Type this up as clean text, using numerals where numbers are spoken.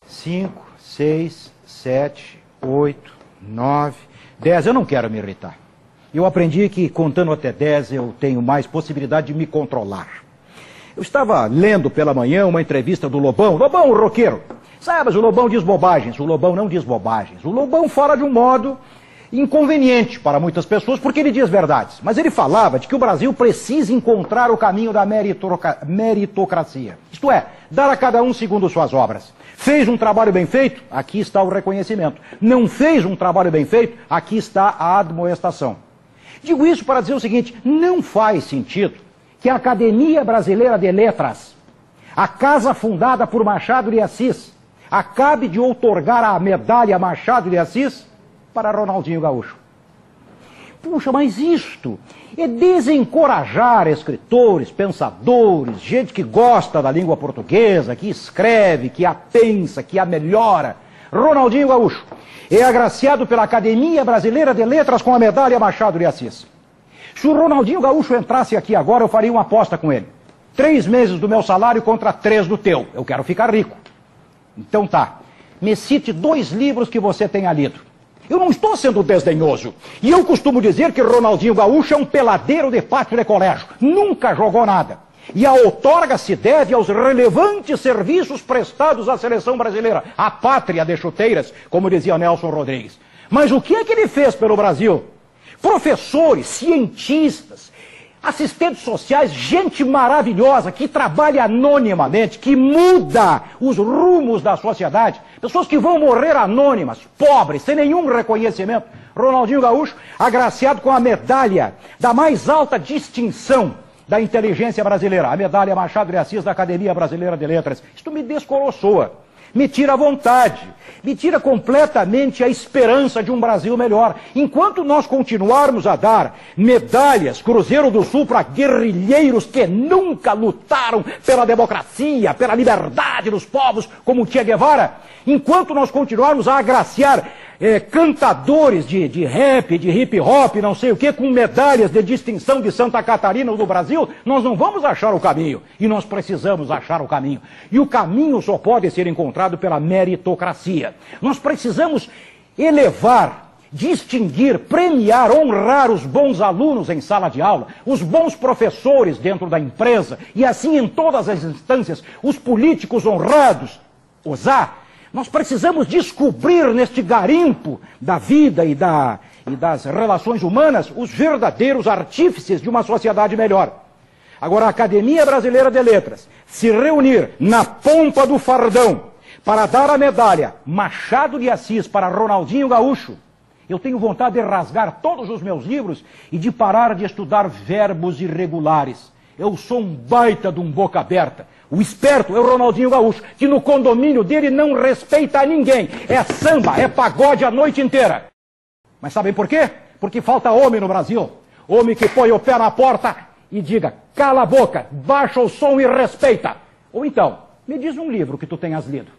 5, 6, 7, 8, 9, 10. Eu não quero me irritar. Eu aprendi que contando até 10 eu tenho mais possibilidade de me controlar. Eu estava lendo pela manhã uma entrevista do Lobão. Lobão, o roqueiro. Sabe, mas o Lobão diz bobagens. O Lobão não diz bobagens. O Lobão fala de um modo inconveniente para muitas pessoas, porque ele diz verdades. Mas ele falava de que o Brasil precisa encontrar o caminho da meritocracia. Isto é, dar a cada um segundo suas obras. Fez um trabalho bem feito? Aqui está o reconhecimento. Não fez um trabalho bem feito? Aqui está a admoestação. Digo isso para dizer o seguinte: não faz sentido que a Academia Brasileira de Letras, a casa fundada por Machado de Assis, acabe de outorgar a medalha Machado de Assis para Ronaldinho Gaúcho. Puxa, mas isto é desencorajar escritores, pensadores, gente que gosta da língua portuguesa, que escreve, que a pensa, que a melhora. Ronaldinho Gaúcho é agraciado pela Academia Brasileira de Letras com a medalha Machado de Assis. Se o Ronaldinho Gaúcho entrasse aqui agora, eu faria uma aposta com ele. 3 meses do meu salário contra 3 do teu. Eu quero ficar rico. Então tá, me cite 2 livros que você tenha lido. Eu não estou sendo desdenhoso. E eu costumo dizer que Ronaldinho Gaúcho é um peladeiro de pátio de colégio. Nunca jogou nada. E a outorga se deve aos relevantes serviços prestados à seleção brasileira. A pátria de chuteiras, como dizia Nelson Rodrigues. Mas o que é que ele fez pelo Brasil? Professores, cientistas, assistentes sociais, gente maravilhosa que trabalha anonimamente, que muda os rumos da sociedade. Pessoas que vão morrer anônimas, pobres, sem nenhum reconhecimento. Ronaldinho Gaúcho, agraciado com a medalha da mais alta distinção da inteligência brasileira, a medalha Machado de Assis da Academia Brasileira de Letras. Isto me descoroçoa, me tira a vontade, me tira completamente a esperança de um Brasil melhor. Enquanto nós continuarmos a dar medalhas Cruzeiro do Sul para guerrilheiros que nunca lutaram pela democracia, pela liberdade dos povos, como Che Guevara, enquanto nós continuarmos a agraciar cantadores de rap, de hip hop, não sei o que, com medalhas de distinção de Santa Catarina ou do Brasil, nós não vamos achar o caminho. E nós precisamos achar o caminho. E o caminho só pode ser encontrado pela meritocracia. Nós precisamos elevar, distinguir, premiar, honrar os bons alunos em sala de aula, os bons professores dentro da empresa, e assim em todas as instâncias, os políticos honrados, osar. Nós precisamos descobrir neste garimpo da vida e das relações humanas os verdadeiros artífices de uma sociedade melhor. Agora, a Academia Brasileira de Letras se reunir na pompa do fardão para dar a medalha Machado de Assis para Ronaldinho Gaúcho, eu tenho vontade de rasgar todos os meus livros e de parar de estudar verbos irregulares. Eu sou um baita de um boca aberta. O esperto é o Ronaldinho Gaúcho, que no condomínio dele não respeita a ninguém. É samba, é pagode a noite inteira. Mas sabem por quê? Porque falta homem no Brasil. Homem que põe o pé na porta e diga, cala a boca, baixa o som e respeita. Ou então, me diz um livro que tu tenhas lido.